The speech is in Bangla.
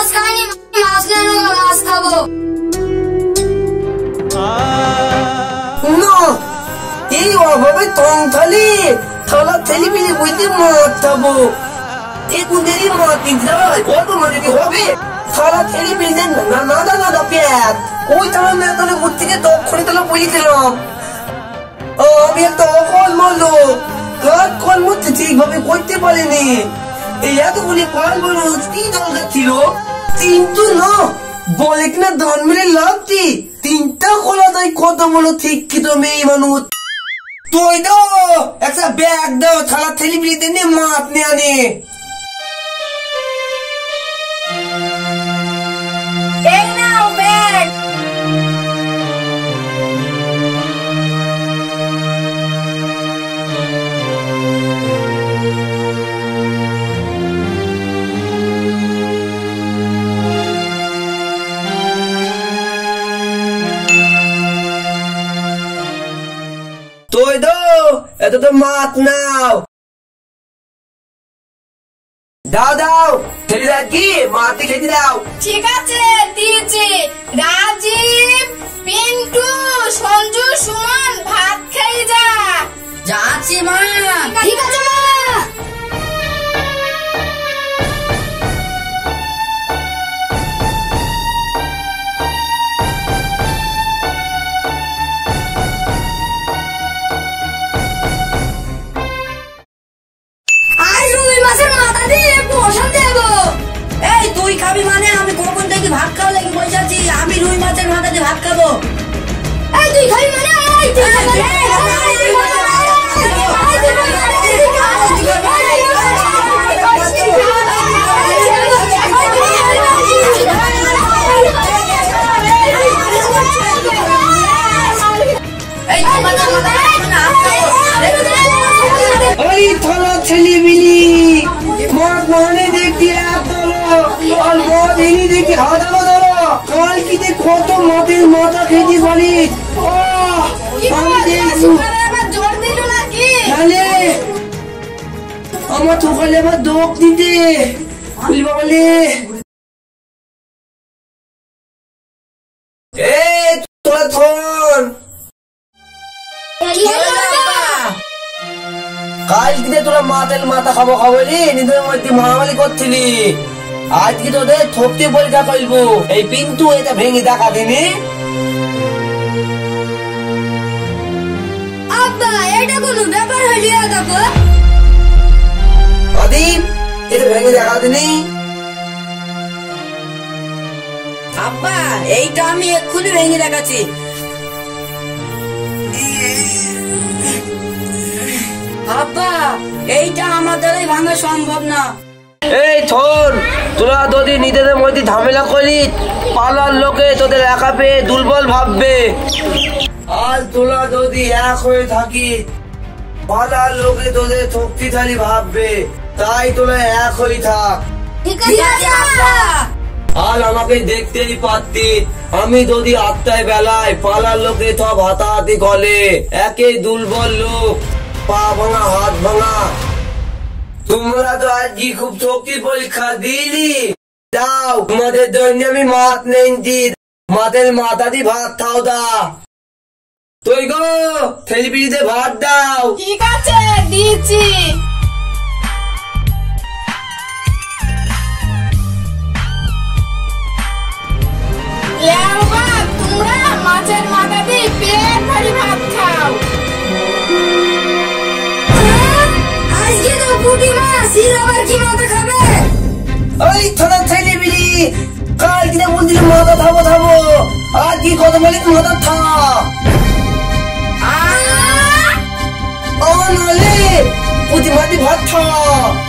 খাইনি, মাছ কেন মাছ খাবো না। এই অভাবে টং থালি থালা থেলি মিলে বইতে মাছ খাবো। এই কুদেরই মাছ দিতে কত মাছ দিতে হবে? থালা থেলি মিলে না না না না পেট ওই থালা না তাহলে ওর থেকে দক্ষিণে তাহলে বলি দিলাম। আমি একটা অকল মারলো কাজ কল মধ্যে ঠিকভাবে করতে পারিনি। এই এতগুলি পাল বলো কি দরকার ছিল? কিন্তু না বলে কিনা দান মিলে লাগতি তিনটা খোলা তাই কত বলো ঠিক কি তো মেয়ে মানুষ। তুই দাও একটা ব্যাগ দাও থালা থেলি বিলিতে নিয়ে মাছ নিয়ে আনে। এই নাও ব্যাগ। তুই দাও এত তো মাছ নাও দাও দাও ছেড়ে দাও কি মাটি খেতে দাও। ঠিক আছে দিয়েছি। রাজীব, পিন্টু, সঞ্জু, সুমন ভাত খেয়ে যা। যাচ্ছি মা। ঠিক আছে মা। এই তুই খাবি মানে আমি কখন থেকে ভাত খাওয়া লাগি বসে আছি। আমি রুই মাছের মাথা দিয়ে ভাত খাবো। এই তুই খাবি মানে এই তুই খাবি থালা ছেলে মিলি মাছ মানে দেখি আর মদ এনে দেখি হাজারো ধরো কাল কি দেখ কত মাছের মাথা খেতে পারি। আমি দেখবো আমার সকালে আবার দোক দিতে বলে তোরা থন কাল কিনে তোরা মাতের মাথা খাবো খাবলি নিজের মধ্যে মারামারি করছিলি। আজকে তোদের থকতে পরীক্ষা করবো। এই পিন্টু এটা ভেঙে দেখা দিনি। আব্বা এটা কোনো ব্যাপার হলিয়া দেখো। অদীপ এটা ভেঙে দেখা দিনি। আব্বা এইটা আমি এক্ষুনি ভেঙে দেখাচ্ছি। আব্বা এইটা আমার দ্বারাই ভাঙা সম্ভব না। এই থর তোরা যদি নিজেদের মধ্যে ঝামেলা করি পালার লোকে তোদের একা পেয়ে দুর্বল ভাববে। আর তোরা যদি এক হয়ে থাকি পালার লোকে তোদের শক্তিশালী ভাববে। তাই তোরা এক হয়ে থাক। ঠিক আছে আব্বা। আর আমাকে দেখতেই পারতি আমি যদি আটটায় বেলায় পালার লোকে সব হাতাহাতি গলে একেই দুর্বল লোক পা ভাঙা হাত ভাঙা। তোমরা তো আজকে খুব শক্তি পরীক্ষা দিলি দাও তোমাদের জন্য আমি মাছ নেই মাছের মাথা দিয়ে ভাত খাও দা। তুই গো ঠেলিপিতে ভাত দাও। ঠিক আছে দিয়েছি। তোমরা মাছের মাথা দিয়ে পেট ভরি ভাত খাও। আজকে তো পুঁটি মাছ আবার কি মাথা খাবে? ওই থোড়া ঠেলিপিলি কাল কিনে বলছিল মাথা থামো থামো আর কি কথা বলি মাথা থা ও নলে পুঁটি মাটি ভাত থা।